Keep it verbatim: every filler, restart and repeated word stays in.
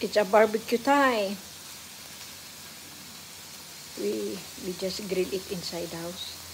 It's a barbecue time. We we just grill it inside the house.